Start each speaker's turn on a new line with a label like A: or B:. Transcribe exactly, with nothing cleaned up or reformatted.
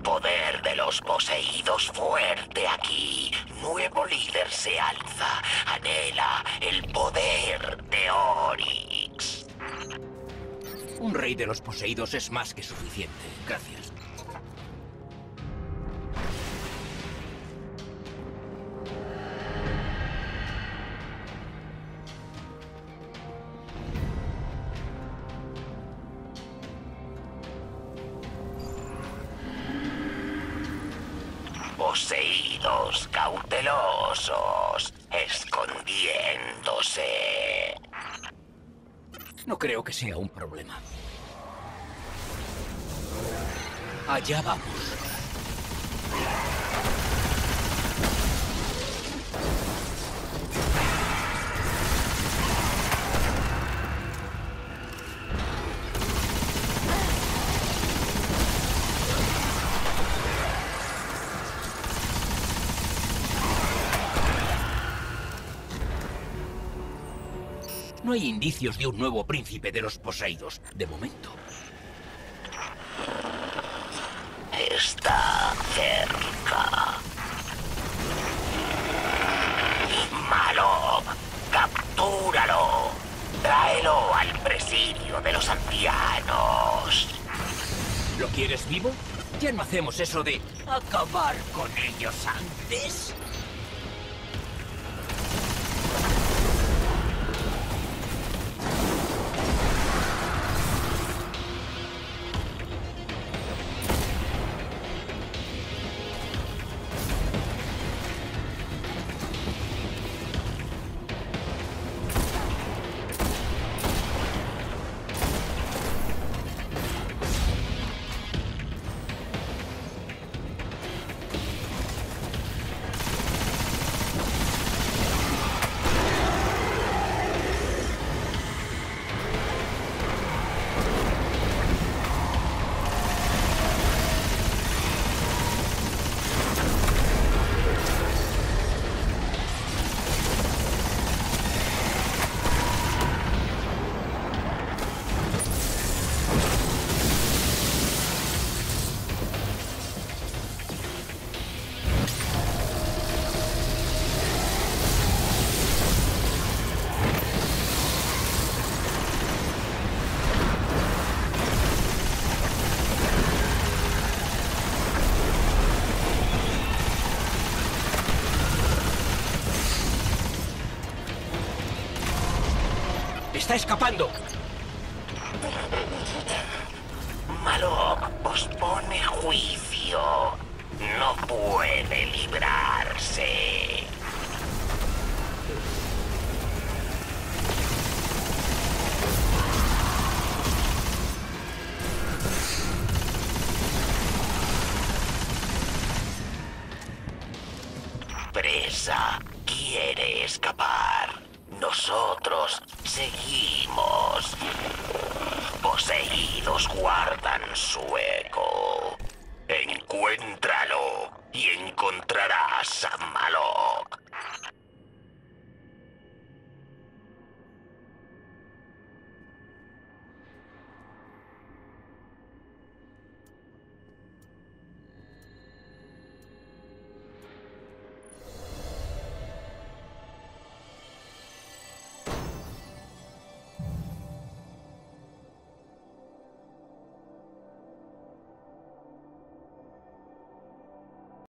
A: Poder de los poseídos fuerte aquí. Nuevo líder se alza. Anhela el poder de Oryx.
B: Un rey de los poseídos es más que suficiente. Gracias.
A: Poseídos cautelosos, escondiéndose.
B: No creo que sea un problema. Allá vamos. No hay indicios de un nuevo príncipe de los poseídos, de momento.
A: Está cerca. Malok, captúralo. Tráelo al presidio de los ancianos.
B: ¿Lo quieres vivo? Ya no hacemos eso de acabar con ellos antes. ¡Está escapando!
A: Malok pospone juicio. No puede librarse. Presa quiere escapar. Nosotros seguimos. Poseídos guardan su eco. Encuéntralo y encontrarás a Malok.